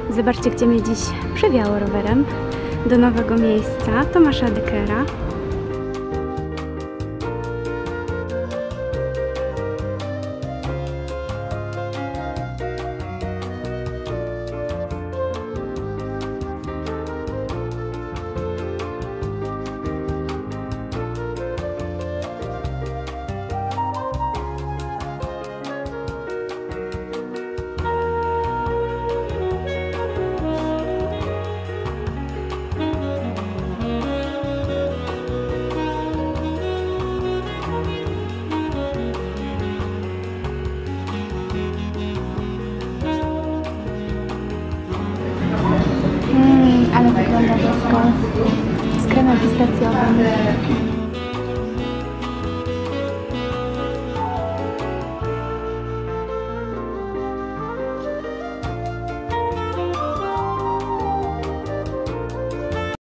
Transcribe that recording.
Zobaczcie, gdzie mnie dziś przewiało rowerem. Do nowego miejsca, Tomasza Dekera. Ale wygląda bosko z kremem pistacjowym.